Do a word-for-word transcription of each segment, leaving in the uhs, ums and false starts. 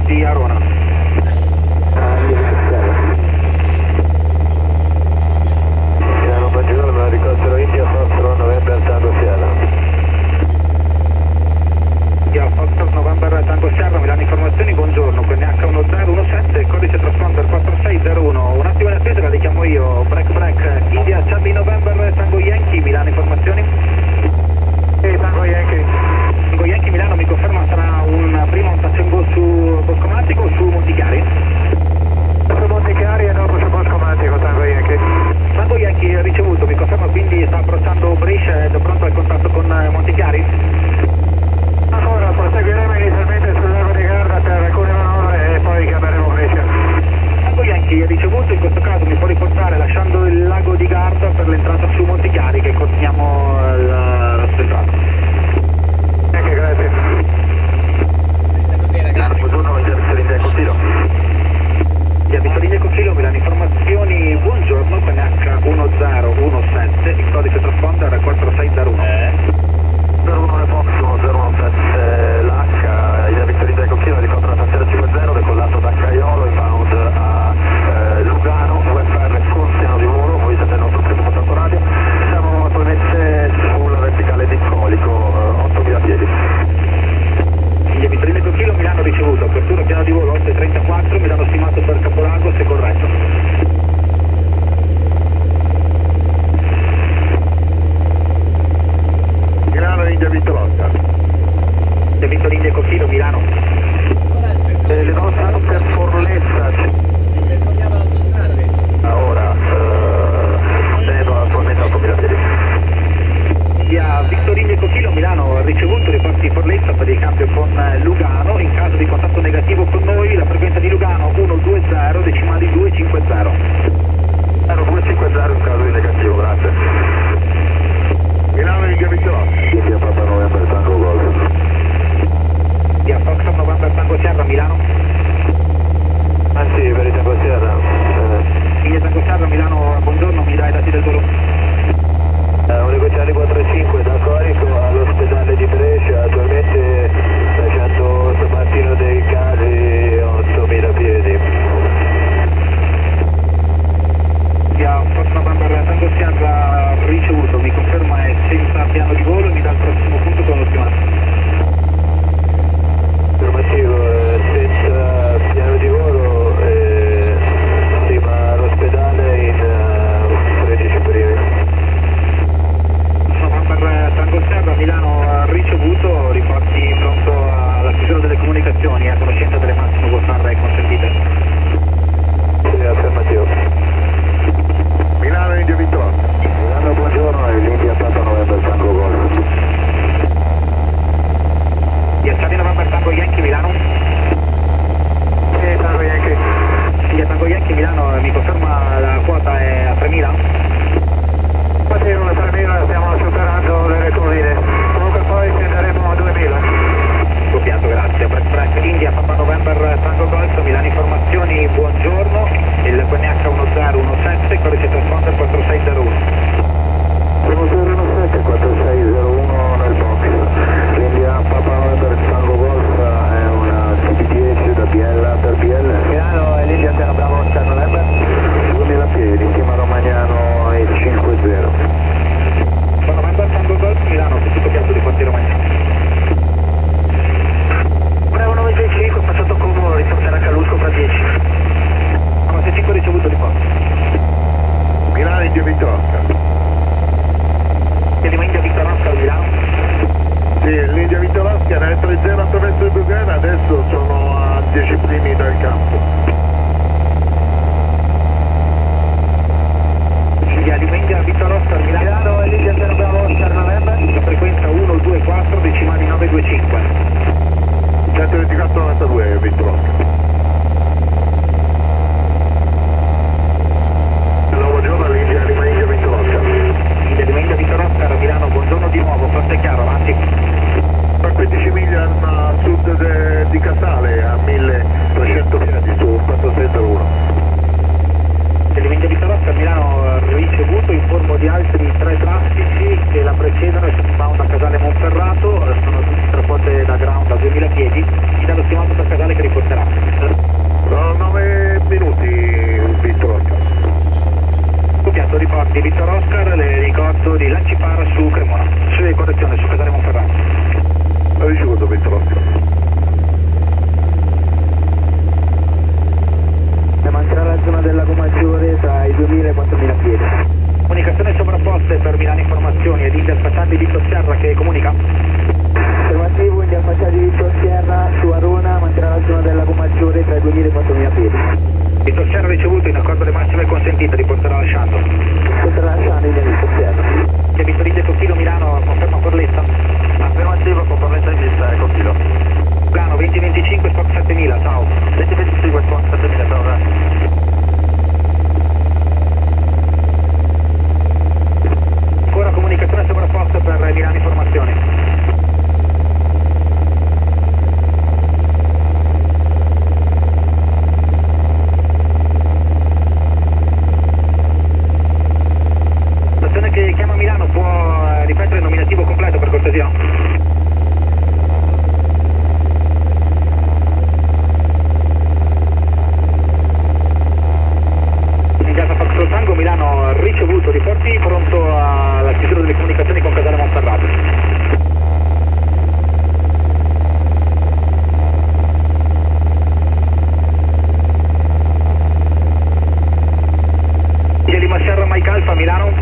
di Arona. Piano Buongiorno, ricostruito India Foxtrot November Tango Sierra. India Foxtrot November Tango Sierra, mi danno informazioni, buongiorno, Q N H uno zero uno sette, codice transponder quattro sei zero uno, un attimo in attesa, la richiamo io, break break, India Charlie November Tango Yankee, mi danno informazioni? Sì, Tango Yankee. Tango Yankee Milano, mi conferma sarà un prima un touch and go su Boscomatico o su Monticari? Su Monticari e dopo su Boscomatico, Tango Yankee. Tango Yankee ricevuto, mi conferma, quindi sta approcciando Brescia ed è pronto al contatto con Monticari? Ancora, proseguiremo inizialmente sul lago di Garda per alcune manovre e poi chiameremo Brescia. Tango Yankee ricevuto, in questo caso mi può riportare lasciando il lago di Garda per l'entrata su Monticari che continuiamo la nostra entrata. Anche grazie. Buongiorno, India Vittoria India Costilo. India Vittoria Costilo, mi danno informazioni, buongiorno, Q N H uno zero uno sette, il codice transponder quattro sei zero uno. zero uno Fox uno zero uno sette, l'H, India Vittoria India Costilo, elicottero zero cinquanta, decollato da Caiolo, inbound a eh, Lugano, U F R con piano di volo, voi siete il nostro primo contatto radio, siamo attualmente sulla verticale di Colico, eh, ottomila piedi. India Vittoria Costilo, Milano ricevuto, apertura piano di volo otto e trentaquattro, mi danno stimato per Capolago se corretto. Milano, India Vittoria. India Vittoria India Costilo, Milano. Eh, le do stato per Forlezza. Percorriamo l'autostrada adesso. Ora, eh, tenendo attualmente ottomila piedi. India Vittoria India Costilo, Milano ricevuto, riporti di Forlezza per il cambio con Lugano, in caso di contatto negativo con noi la frequenza di Lugano uno due zero, decimali due cinque zero. uno due cinque zero in caso di negativo, grazie. Milano, India Vittoria. India Papa November Tango Golf. India Foxtrot November Tango Sierra, Milano. Ah sì, per il Tango Sierra. Eh. India Tango Sierra, Milano, buongiorno, mi dai i dati del volo? Eh, un negoziale quattro cinque da Corico all'ospedale di Brescia, attualmente lasciando San Martino dei Casi ottomila piedi. India Foxtrot November Tango Sierra ricevuto, mi conferma è senza piano di volo e mi dà il prossimo punto con lo stimato. Informativo, eh, senza piano di volo, eh, stima l'ospedale in uh, tredici periodi. November Tango Sierra, Milano ricevuto, riporti pronto alla chiusura delle comunicazioni, a conoscenza delle massime voltarre consentite. Sì, affermativo. Milano, India Vittoria. Milano, buongiorno, è l'India Papa November Tango Golf. India Charlie November Tango Yankee, Milano. Sì, Tango Yankee. India Tango Yankee, Milano, mi conferma la quota è a tremila? Sì, una tremila, stiamo superando le recordine. Comunque poi scenderemo a duemila. Copiato, grazie. Break break, India Papa November Tango Golf, mi danno informazioni, buongiorno, il Q N H uno zero uno sette, codice transponder quattro sei zero uno. uno zero uno sette quattro sei zero uno nel box. L'India Papa November Tango Golf è una C P dieci da B L per B L. Milano è l'India Terra Bravo Oscar November. duemila piedi, stima Romagnano e cinque zero. November Tango Golf, Milano, tutto copiato di Ponte Romagnano. Bravo nove sei cinque, passato Como, riporterà Calusco fra dieci. nove sei cinque ricevuto di Ponte. Milano, India Vittoria. Chiediamo India Victor Oscar, Milano. Sì, l'India Vittoria nel tre zero attraverso il Bugana, adesso sono a dieci primi dal campo. India India Victor Oscar, Milano. Milano, l'India Terra Bravo Oscar November. La frequenza uno due quattro, decimali nove due cinque. centoventiquattro novantadue, Vittoria. Buongiorno, l'India Lima India Vittoria. India Lima India Victor Oscar, Milano, buongiorno di nuovo, fronte chiaro, avanti. A quindici miglia a sud de, di Casale, a milletrecento piedi su quattro sei zero uno. India Lima India Victor Oscar, Milano ricevuto, informo di altri tre traffici che la precedono e sono da Casale Monferrato, sono tutti tre quote da ground a duemila piedi, mi danno stimato per Casale che riporterà. settemila, ciao. venti venticinque West One settemila, ciao, grazie. Ancora comunicazione sovrapposta per Milano Informazioni. Stazione che chiama Milano, può ripetere il nominativo completo per cortesia? Tango Milano ricevuto, riporti pronto alla chiusura delle comunicazioni con Casale Monferrato. India Lima Sierra Mike Alfa Milano.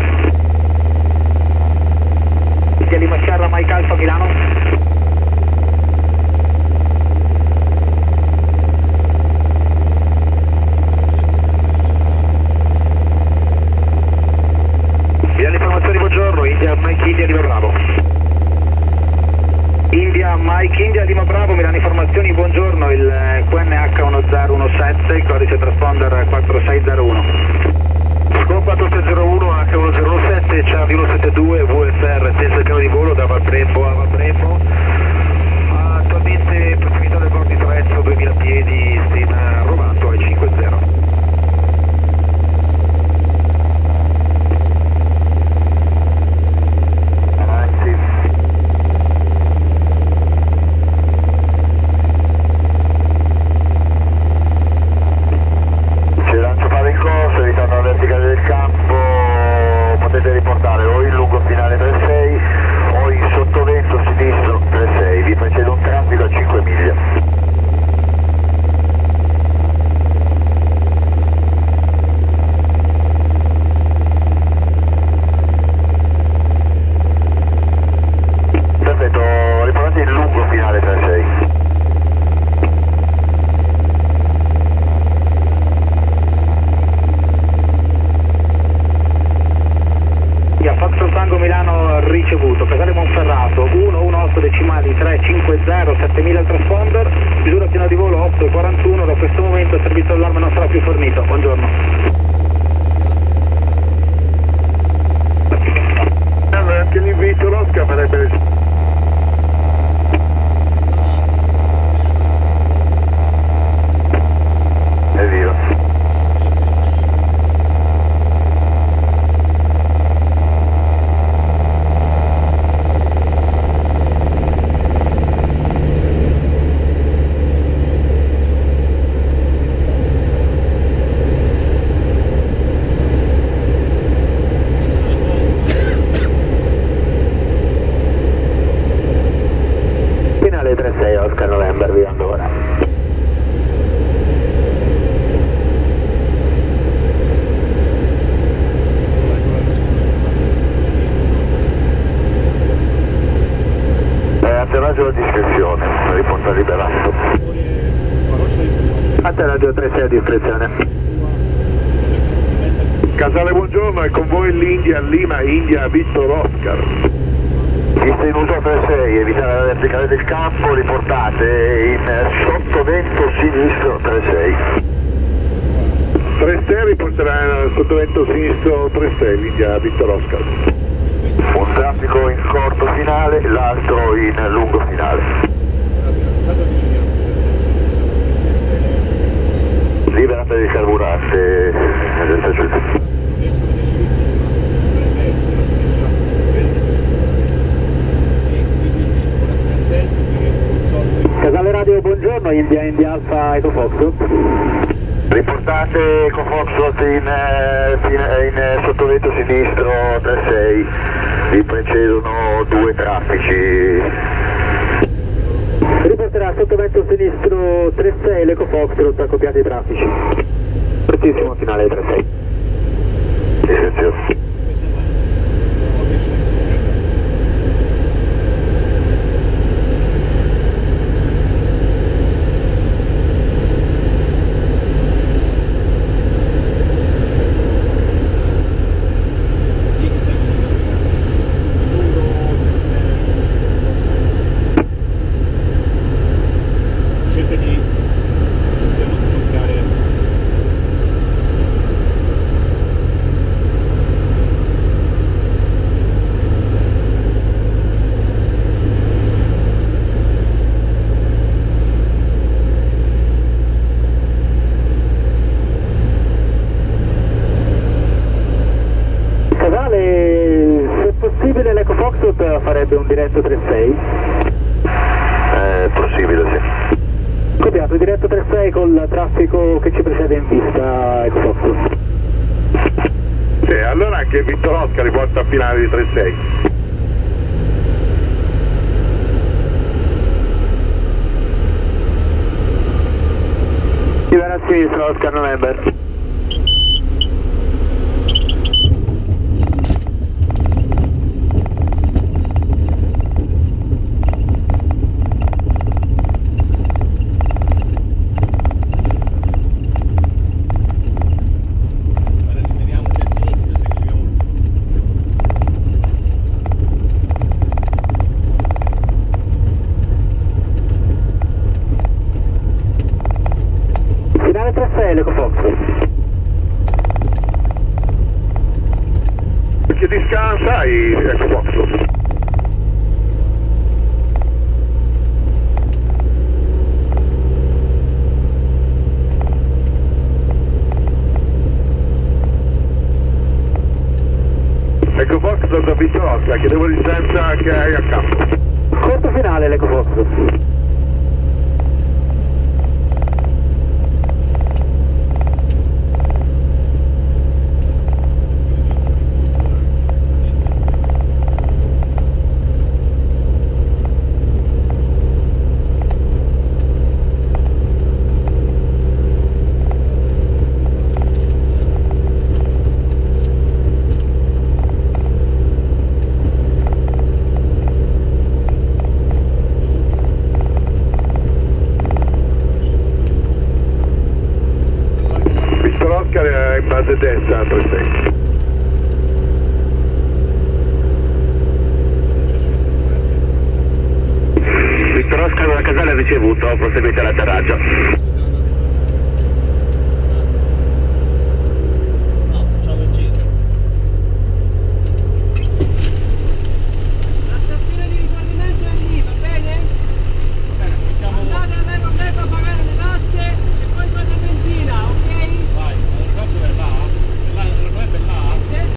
India Lima Sierra Mike Alfa Milano. Buongiorno, India Mike India Lima Bravo. India Mike India Lima Bravo, Milano Informazioni, buongiorno, il Q N H uno zero uno sette, il codice transponder quattro sei zero uno. Con quattro sei zero uno H uno zero uno sette, Charlie uno sette due, V F R senza il piano di volo da Valprembo a Valprembo. Attualmente prossimità del bordo di Trezzo, duemila piedi, stima Rovato ai cinque zero. Verticale del campo, potete riportare o in lungo finale tre sei o in sottovento sinistro tre sei, vi precede un traffico a cinque miglia. Perfetto, riportate in lungo finale tre sei. Foxtrot Tango Milano ricevuto, Casale Monferrato uno uno otto decimali tre cinque zero, settemila il transponder, misura pieno di volo otto e quarantuno, da questo momento il servizio d'allarme non sarà più fornito, buongiorno. Anche l'invito l'Oscar farebbe... Evviva. tre sei Oscar November, virando ora. Eh, atterraggio a discrezione, riporta liberato. Atterraggio tre sei a discrezione. Casale buongiorno, è con voi l'India Lima India Victor Oscar. Pista in uso tre sei, evitare la verticale del campo, riportate in sottovento sinistro tre sei. tre sei riporterà in sottovento sinistro tre sei, l'India Victor Oscar. Un traffico in corto finale, l'altro in lungo finale. Liberate il carburante del tacito. Casale Radio, buongiorno, India India Alfa Eco Fox. Riportate Eco Fox in, in, in sottovento sinistro tre sei, vi precedono due traffici. Riporterà sottovento sinistro tre sei l'Eco Fox, accoppiati i traffici. Precisimo finale tre sei. Silenzio. Cerca di diretto tre sei. È possibile, sì. Copiato, diretto tre sei col traffico che ci precede in pista Eco Fox. Sì, allora anche Vittor Oscar li porta a finale di tre sei. Libera a sinistra, Oscar November. Finale tre sei, Eco Fox. Che di scala hai, Eco Fox? Eco Fox da Vittor Oscar, chiedevo licenza che hai a campo. Corto finale, l'Eco Fox. Vittor Oscar è in base destra, tre sei. Vittor Oscar, una casale ricevuto, proseguite all'atterraggio.